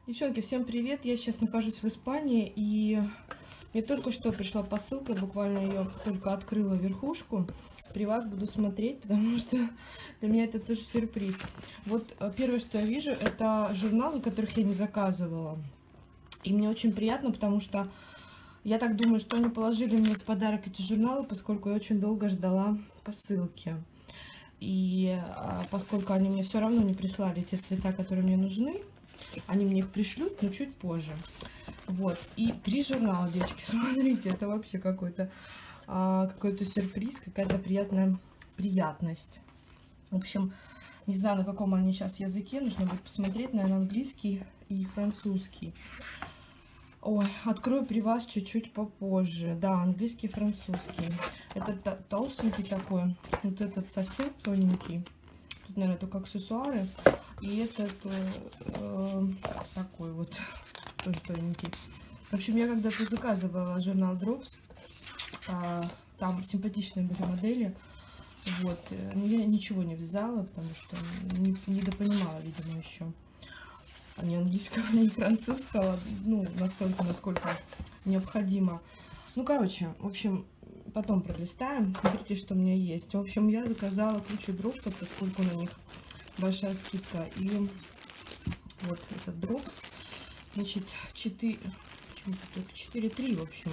Девчонки, всем привет! Я сейчас нахожусь в Испании, и мне только что пришла посылка, буквально ее только открыла верхушку. При вас буду смотреть, потому что для меня это тоже сюрприз. Вот первое, что я вижу, это журналы, которых я не заказывала. И мне очень приятно, потому что я так думаю, что они положили мне в подарок эти журналы, поскольку я очень долго ждала посылки. И поскольку они мне все равно не прислали те цвета, которые мне нужны, они мне их пришлют, но чуть позже. Вот. И 3 журнала, девочки, смотрите, это вообще какой-то сюрприз, какая-то приятность. В общем, не знаю, на каком они сейчас языке, нужно будет посмотреть, наверное, английский и французский. Ой, открою при вас чуть-чуть попозже. Да, английский и французский. Этот толстенький такой, вот этот совсем тоненький. Тут, наверное, только аксессуары. И этот такой вот, тоже тоненький. В общем, я когда-то заказывала журнал Drops. Там симпатичные были модели. Вот. Я ничего не вязала, потому что недопонимала, видимо, еще. Ни английского, ни французского. Ну, настолько, насколько необходимо. Ну, короче, в общем, потом пролистаем. Смотрите, что у меня есть. В общем, я заказала кучу дропсов, поскольку на них большая скидка. И вот этот дропс. Значит, 4, 3, в общем.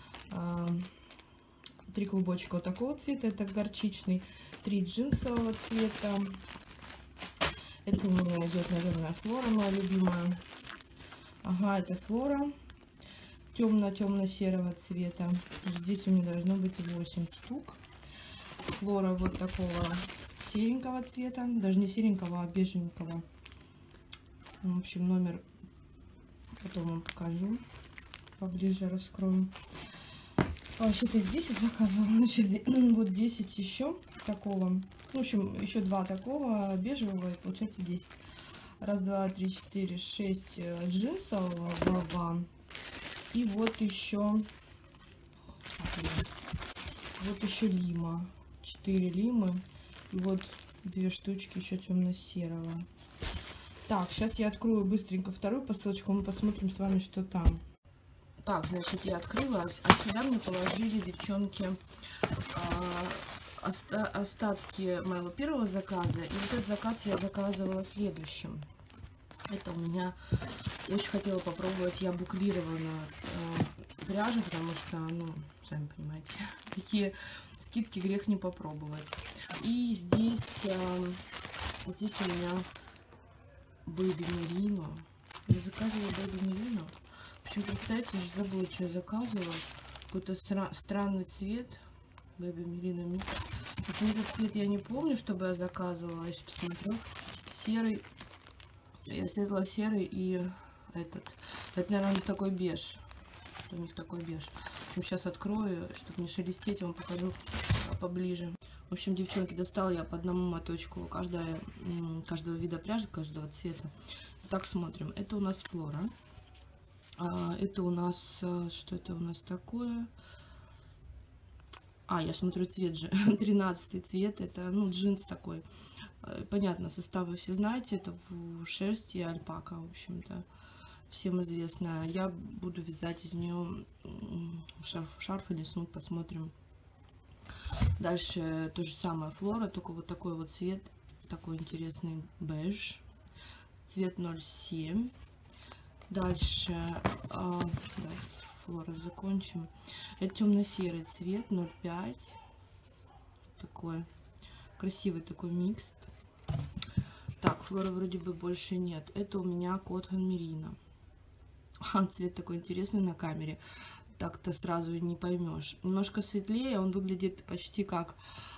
3 клубочка вот такого цвета, это горчичный. 3 джинсового цвета. Это у меня идет, наверное, флора моя любимая. Ага, это флора. Темно-темно-серого цвета. Здесь у меня должно быть 8 штук. Флора вот такого серенького цвета. Даже не серенького, а беженького. В общем, номер потом вам покажу. Поближе раскрою. Вообще-то 10 заказывала. Значит, вот 10 еще такого. В общем, еще 2 такого бежевого. И получается 10. Раз, два, три, четыре, 6 джинсового. 2. И вот еще лима. 4 лимы. И вот 2 штучки еще темно-серого. Так, сейчас я открою быстренько вторую посылочку. Мы посмотрим с вами, что там. Так, значит, я открыла, а сюда мне положили, девчонки, остатки моего первого заказа. И вот этот заказ я заказывала следующим. Это у меня очень хотела попробовать я буклированную пряжу, потому что, ну, сами понимаете, такие скидки грех не попробовать. И здесь у меня Baby Merino. Я заказывала Baby Merino. В общем, представьте, уже забыла, что я заказывала. Какой-то странный цвет. Baby Merino Mix. Этот цвет я не помню, чтобы я заказывала. Я сейчас посмотрю. Серый. Светло-серый и этот. Это, наверное, такой беж. У них такой беж. В общем, сейчас открою, чтобы не шелестеть, вам покажу поближе. В общем, девчонки, достала я по одному моточку каждого вида пряжи, каждого цвета. Так, смотрим. Это у нас флора. Это у нас... Что это у нас такое? Я смотрю, цвет же. 13 цвет. Это, ну, джинс такой. Понятно, составы все знаете. Это в шерсти и альпака, в общем-то. Всем известно. Я буду вязать из нее шарф или снуд, посмотрим. Дальше то же самое флора, только вот такой вот цвет, такой интересный беж. Цвет 07. Дальше, с флорой закончим. Это темно-серый цвет 05. Такой красивый такой микс. Так, флоры вроде бы больше нет. Это у меня Cotton Merino. Цвет такой интересный на камере. Так-то сразу и не поймешь. Немножко светлее, он выглядит почти как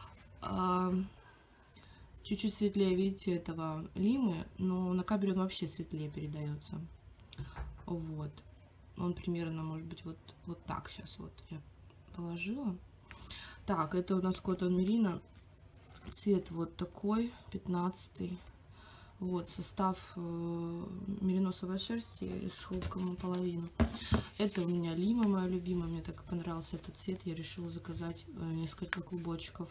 чуть-чуть светлее, видите, этого лимы, но на камере он вообще светлее передается. Вот. Он примерно, может быть, вот так сейчас вот я положила. Так, это у нас Cotton Merino. Цвет вот такой, 15-й. Вот, состав мериносовой шерсти с хлопком наполовину. Это у меня лима, моя любимая. Мне так понравился этот цвет. Я решила заказать несколько клубочков.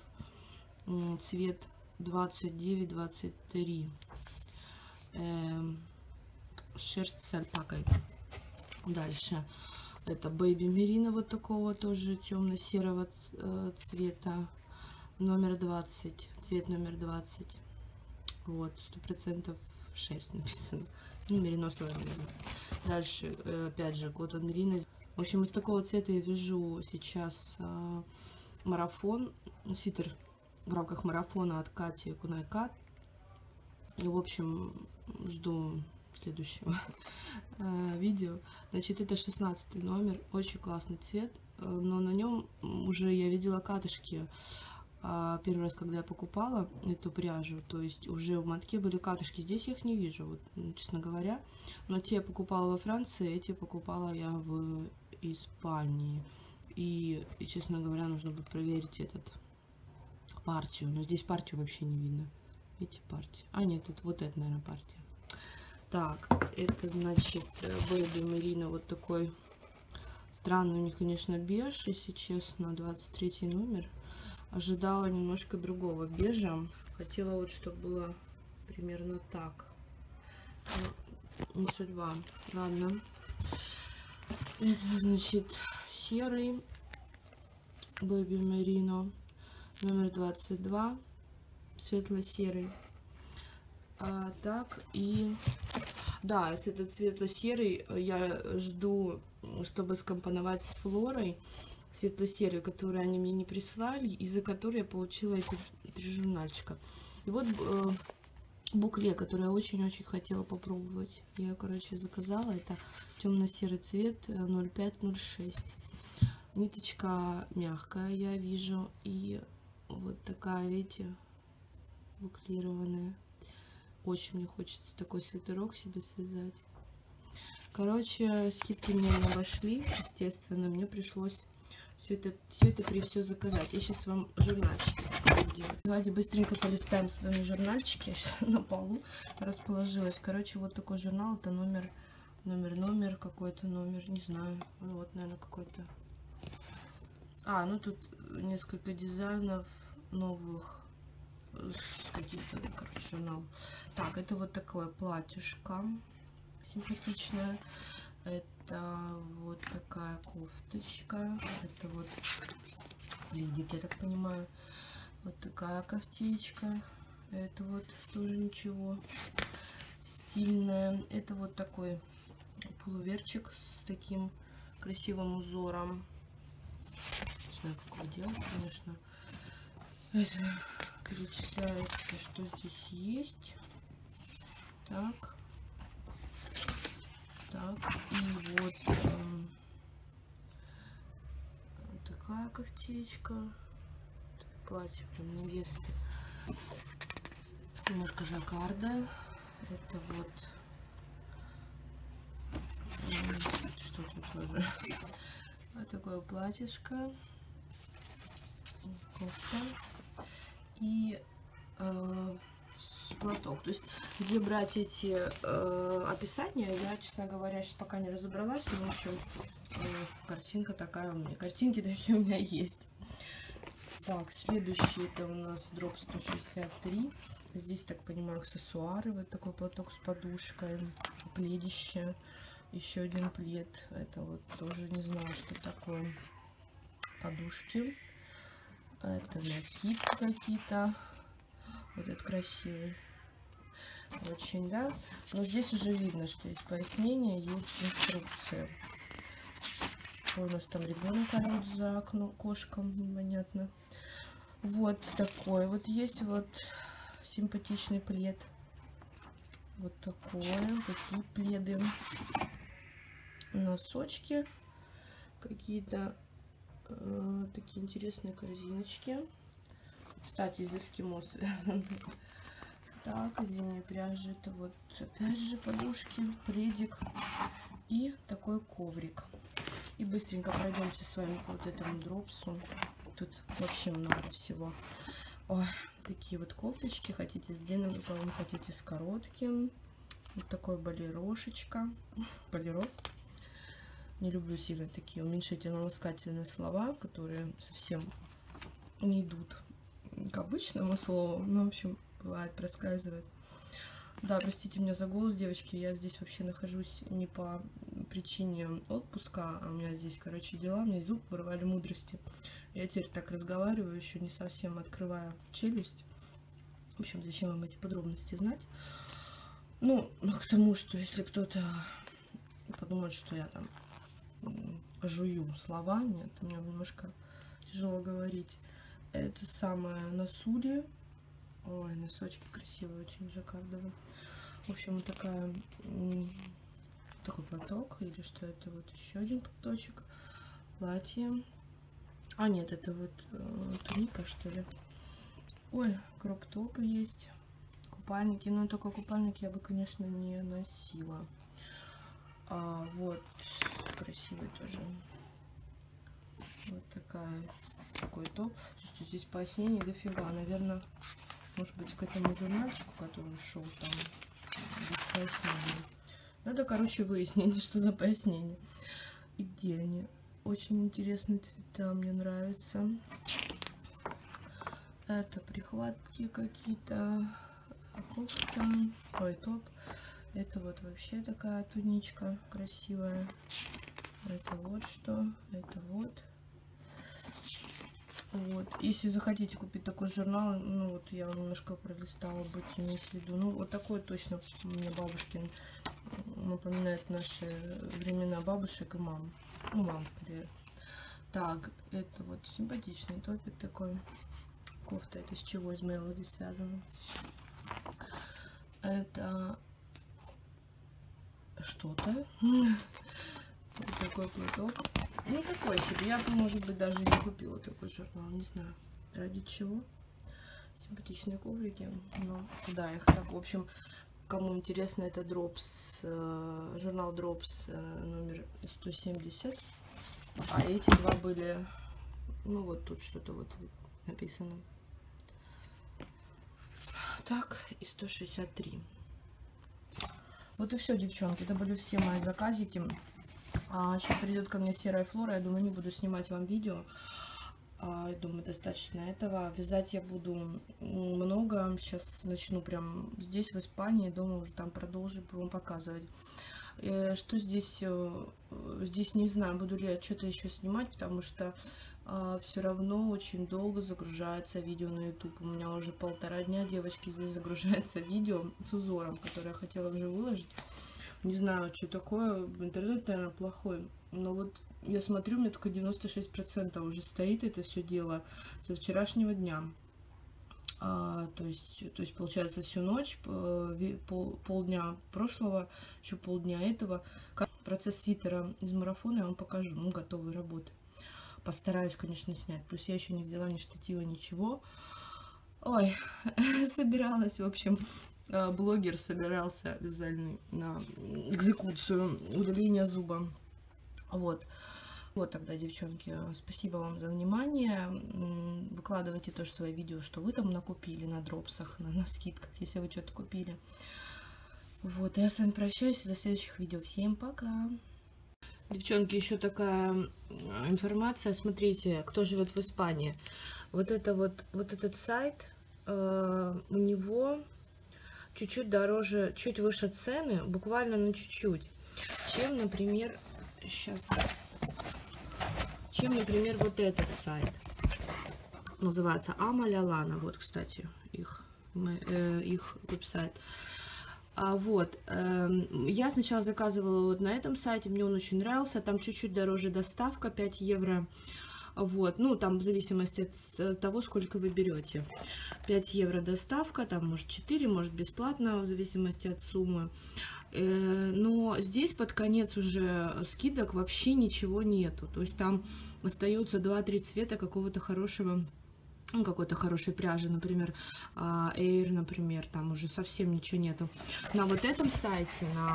Цвет 29-23. шерсть с альпакой. Дальше это Baby Merino вот такого тоже темно-серого цвета, номер 20, цвет номер 20. Вот, 100% шерсть написано. Ну, мериносовая, наверное. Дальше, опять же, Cotton Merino. В общем, из такого цвета я вяжу сейчас марафон, свитер в рамках марафона от Кати Кунайкат. И, в общем, жду следующего видео. Значит, это 16 номер, очень классный цвет, но на нем уже я видела катышки первый раз, когда я покупала эту пряжу, то есть уже в мотке были катышки, здесь я их не вижу, вот, честно говоря, но те я покупала во Франции, эти покупала я в Испании, и честно говоря, нужно будет проверить этот партию, но здесь партию вообще не видно. Видите, партия? А, нет, это вот это, наверное, партия. Так, это, значит, Baby Merino, вот такой странный у них, конечно, беж, если честно, 23 номер. Ожидала немножко другого бежа. Хотела вот, чтобы было примерно так. Но не судьба. Ладно. Это, значит, серый Baby Merino, номер 22, светло-серый. Так, и да, если этот светло-серый, я жду, чтобы скомпоновать с Флорой, светло-серый, который они мне не прислали, из-за которой я получила эти 3 журнальчика. И вот букле, который я очень-очень хотела попробовать. Я, короче, заказала. Это темно-серый цвет 0506. Ниточка мягкая, я вижу. И вот такая, видите, буклированная. Очень мне хочется такой свитерок себе связать. Короче, скидки мне не обошли, естественно. Мне пришлось все это при все заказать. Я сейчас вам журнальчики делаю. Давайте быстренько полистаем с вами журнальчики. Я сейчас на полу расположилась. Короче, вот такой журнал. Это номер, какой-то номер, не знаю. Ну, вот, наверное, какой-то. А, ну тут несколько дизайнов новых. Какие-то, короче, журнал. Так, это вот такое платьюшко симпатичная. Это вот такая кофточка. Это вот лидик, я так понимаю. Вот такая кофтечка. Это вот тоже ничего. Стильная. Это вот такой пуловерчик с таким красивым узором. Не знаю, как его делать, конечно. Это перечисляется, что здесь есть. Так. Так, и вот такая кофтечка. Платье прям невесты. Немножко жаккарда. Это вот... Что тут тоже? Вот такое платьишко. Кофта. И платок. То есть, где брать эти описания, я, честно говоря, сейчас пока не разобралась. Но, в общем, картинка такая у меня. Картинки такие у меня есть. Так, следующий это у нас дроп 163. Здесь, так понимаю, аксессуары. Вот такой платок с подушкой, пледище. Еще один плед. Это вот тоже не знаю, что такое. Подушки. Это накид какие-то. Вот этот красивый. Очень, да. Но здесь уже видно, что есть пояснение, есть инструкция. Что у нас там ребенок орёт за окошком, непонятно. Вот такой вот есть вот симпатичный плед. Вот такое, такие пледы. Носочки какие-то такие интересные корзиночки. Кстати, из эскимо связаны. Так, зимняя пряжа. Это вот опять же подушки, пледик и такой коврик. И быстренько пройдемся с вами по вот этому дропсу. Тут вообще много всего. Ой, такие вот кофточки. Хотите с длинным рукавом, хотите с коротким. Вот такой болерошечка. Болеро. Не люблю сильно такие уменьшительно-ласкательные слова, которые совсем не идут к обычному слову. Ну, в общем, бывает, проскальзывает. Да, простите меня за голос, девочки, я здесь вообще нахожусь не по причине отпуска, а у меня здесь, короче, дела, мне зуб вырвали мудрости. Я теперь так разговариваю, еще не совсем открывая челюсть. В общем, зачем вам эти подробности знать? Ну, к тому, что если кто-то подумает, что я там жую слова, нет, мне немножко тяжело говорить. Это самое на суде. Ой, носочки красивые, очень жаккардовые. В общем, вот такой платок, или что это, вот еще один платочек, платье. А нет, это вот туника, что ли. Ой, кроп-топы есть, купальники, но только купальники я бы, конечно, не носила. Вот, красивый тоже. Вот такой топ. Слушайте, здесь пояснений дофига, наверное, может быть, к этому журнальчику, который шел там, без пояснений. Надо, короче, выяснить, что за пояснение. И где они? Очень интересные цвета, мне нравятся. Это прихватки какие-то, кофта, ой, топ. Это вот вообще такая туничка красивая. Это вот что, это вот. Вот, если захотите купить такой журнал, ну вот я немножко пролистала, будете иметь в виду. Ну вот такой точно мне бабушкин напоминает наши времена бабушек и мам. Ну, мам скорее. Так, это вот симпатичный топик такой. Кофта, это с чего из Мелоди связано? Это что-то. Вот такой платок. Ну, такой себе. Я бы, может быть, даже не купила такой журнал. Не знаю, ради чего. Симпатичные коврики. Но куда их так? В общем, кому интересно, это Drops, журнал Drops номер 170. А эти два были, ну, вот тут что-то вот написано. Так, и 163. Вот и все, девчонки. Это были все мои заказики. Сейчас придет ко мне серая флора. Я думаю, не буду снимать вам видео. Я думаю, достаточно этого. Вязать я буду много. Сейчас начну прям здесь, в Испании. Дома уже там продолжу вам показывать. Что здесь? Здесь не знаю, буду ли я что-то еще снимать, потому что все равно очень долго загружается видео на YouTube. У меня уже 1,5 дня, девочки, здесь загружается видео с узором, которое я хотела уже выложить. Не знаю, что такое, интернет, наверное, плохой, но вот я смотрю, у меня только 96% уже стоит это все дело со вчерашнего дня. То есть получается всю ночь, полдня прошлого, еще полдня этого. Процесс свитера из марафона я вам покажу, ну, готовые работы. Постараюсь, конечно, снять. Плюс я еще не взяла ни штатива, ничего. Ой, собиралась, в общем, блогер собирался вязальный на экзекуцию удаления зуба. Вот. Вот тогда, девчонки, спасибо вам за внимание. Выкладывайте тоже свои видео, что вы там накупили на дропсах, на скидках, если вы что-то купили. Вот, я с вами прощаюсь, до следующих видео. Всем пока! Девчонки, еще такая информация. Смотрите, кто живет в Испании. Вот этот сайт, у него чуть-чуть дороже, чуть выше цены, буквально на чуть-чуть, чем, например, например, вот этот сайт. Называется Амалялана. Вот, кстати, их веб-сайт. Я сначала заказывала вот на этом сайте, мне он очень нравился, там чуть-чуть дороже доставка, 5 евро, вот, ну, там в зависимости от того, сколько вы берете, 5 евро доставка, там, может, 4, может, бесплатно, в зависимости от суммы, но здесь под конец уже скидок вообще ничего нету, то есть там остаются 2-3 цвета какого-то хорошего, какой-то хорошей пряжи, например, Air, например, там уже совсем ничего нету. На вот этом сайте, на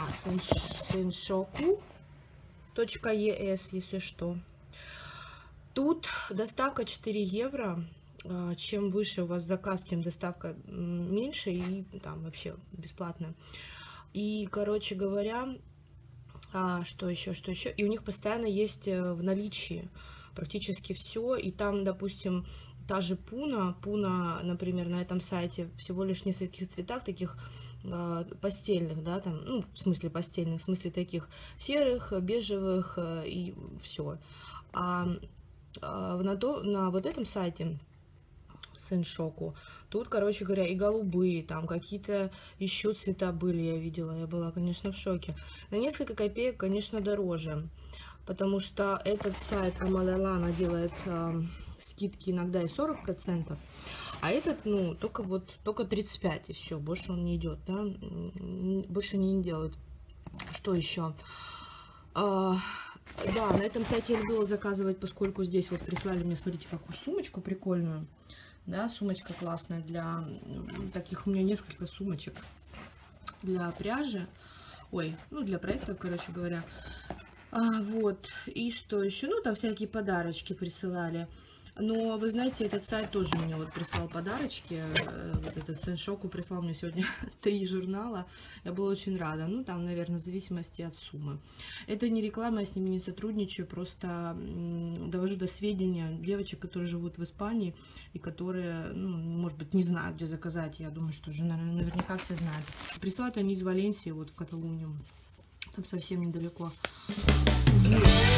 senshoku.es, если что, тут доставка 4 евро. Чем выше у вас заказ, тем доставка меньше, и там вообще бесплатно. И, короче говоря, что еще? И у них постоянно есть в наличии практически все, и там, допустим, та же Пуна, например, на этом сайте всего лишь в нескольких цветах, таких постельных, да, там, ну, в смысле постельных, в смысле таких серых, бежевых и все. На вот этом сайте Сеншоку тут, короче говоря, и голубые, там какие-то еще цвета были, я видела, я была, конечно, в шоке. На несколько копеек, конечно, дороже, потому что этот сайт Амалелана делает скидки иногда и 40%, а этот, ну, только 35%, и все, больше он не идет, да, больше не делает. Что еще? Да, на этом сайте я любила заказывать, поскольку здесь вот прислали мне, смотрите, какую сумочку прикольную. Да, сумочка классная для таких, у меня несколько сумочек для пряжи. Ой, ну для проектов, короче говоря. Вот, и что еще? Ну, там всякие подарочки присылали. Но, вы знаете, этот сайт тоже мне вот прислал подарочки. Вот этот Сеншоку прислал мне сегодня 3 журнала. Я была очень рада. Ну, там, наверное, в зависимости от суммы. Это не реклама, я с ними не сотрудничаю. Просто довожу до сведения девочек, которые живут в Испании и которые, ну, может быть, не знают, где заказать. Я думаю, что уже, наверняка все знают. Присылают они из Валенсии, вот в Каталунию. Там совсем недалеко. Вот.